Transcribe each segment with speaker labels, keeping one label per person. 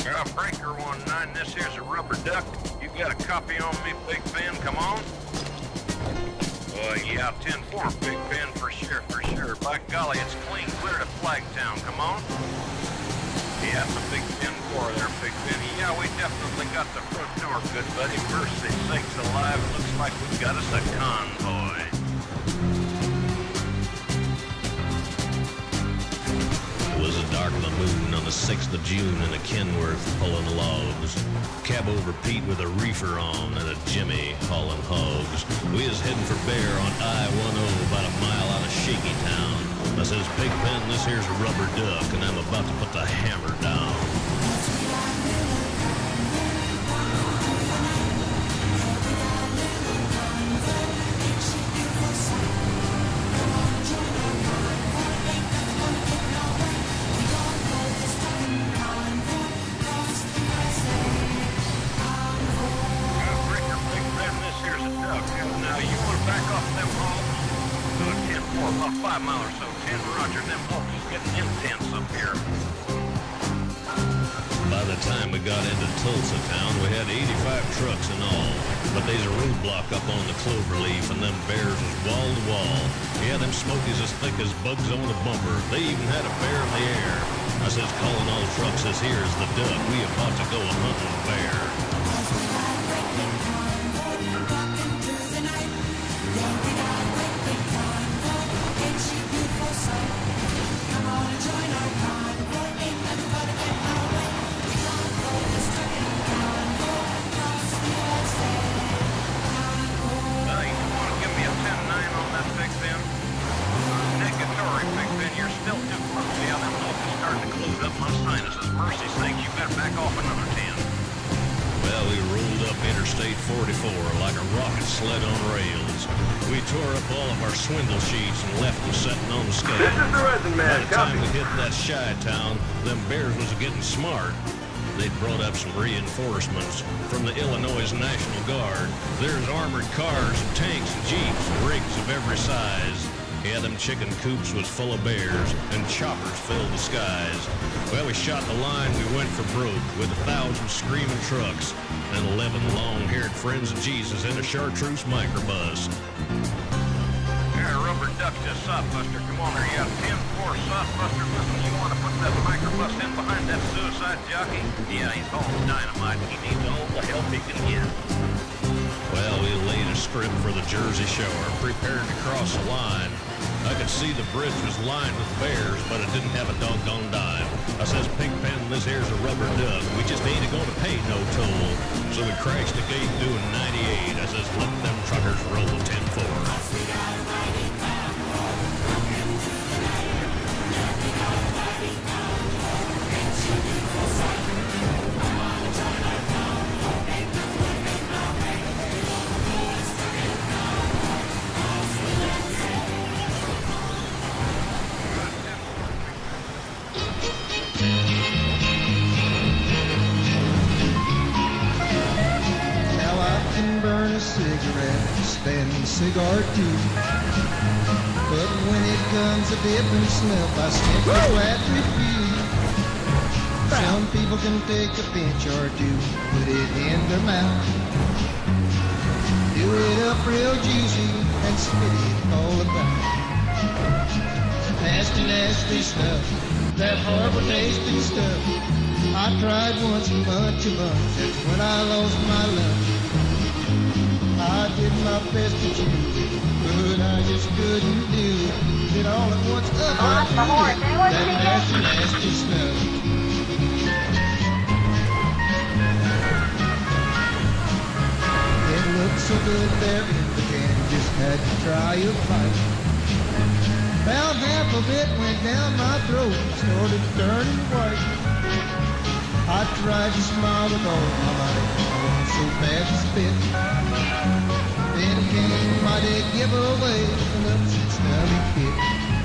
Speaker 1: Breaker 19, this here's a rubber duck. You got a copy on me, Big Ben? Come on. Yeah, 10-4, Big Ben, for sure, for sure. By golly, it's clean clear to Flagtown. Come on. Yeah, it's a Big 10-4 there, Big Ben. Yeah, we definitely got the front door, good buddy. Mercy sakes alive, looks like we got us a convoy.
Speaker 2: It was a dark of the moon on the 6th of June in a Kenworth pulling logs. Cab over Pete with a reefer on and a Jimmy hauling hogs. We was heading for Bear on I-10 about a mile out of Shaky Town. I says, Big Ben, this here's a rubber duck and I'm about to put the hammer down.
Speaker 1: Now, you want to back off them hogs? 10-4, about 5 miles or so. 10, roger, them hogs is getting intense up here.
Speaker 2: By the time we got into Tulsa town, we had 85 trucks in all. But there's a roadblock up on the Cloverleaf, and them bears was wall to wall. Yeah, them smokies as thick as bugs on a bumper. They even had a bear in the air. I says, calling all trucks, says, here's the duck. We about to go hunting a bear.
Speaker 1: Mercy sakes, you better back off another 10.
Speaker 2: Well, we rolled up Interstate 44 like a rocket sled on rails. We tore up all of our swindle sheets and left them setting on the scale.
Speaker 3: This is the resin man.
Speaker 2: By the time we hit that shy town, them bears was getting smart. They'd brought up some reinforcements from the Illinois National Guard. There's armored cars and tanks and jeeps and rigs of every size. Yeah, them chicken coops was full of bears, and choppers filled the skies. Well, we shot the line, we went for broke, with 1,000 screaming trucks, and 11 long-haired friends of Jesus in a chartreuse microbus.
Speaker 1: Yeah, rubber duck to Softbuster, come on there, you got 10-4 Softbuster, listen, you want to put that microbus in behind that suicide jockey? Yeah, he's hauling dynamite, he needs all the help he can get.
Speaker 2: Well, we laid a strip for the Jersey Shore, prepared to cross the line. I could see the bridge was lined with bears, but it didn't have a doggone dime. I says, Pigpen, this here's a rubber duck. We just ain't going to pay no toll. So we crashed the gate doing 98. I says, let them truckers roll 10-4.
Speaker 4: Stand a cigar too, but when it comes a different snuff, I sniff a glad refuse. Some people can take a pinch or two, put it in their mouth, do it up real juicy and spit it all about. Nasty, nasty stuff, that horrible tasting stuff. I tried once a bunch, that's when I lost my lunch. I did my best to choose it, but I just couldn't do it. Did all at once up I threw it, that nasty, nasty stuff. It looked so good there in the can, just had to try a bite. About half of it went down my throat, started turning white. I tried to smile with all my might, so bad to spit. Then came my big giveaway, an upset stomach hit.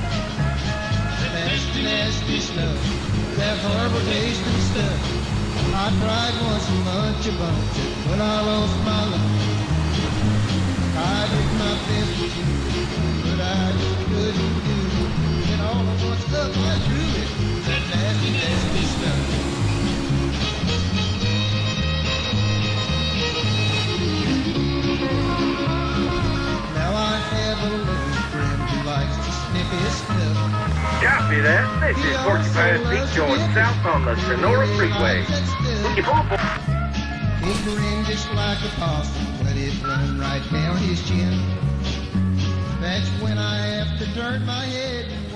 Speaker 4: Nasty, nasty stuff, that horrible tasting stuff. I tried once a bunch, when I lost my luck. I did my best to choose it, but I just couldn't do it. And all of what's up, I drew it, that nasty, nasty stuff.
Speaker 3: that. This is Porcupine Peak going south on the Sonora Freeway. Looking forward.
Speaker 4: He grinned just like a possum, let it run right down his chin. That's when I have to turn my head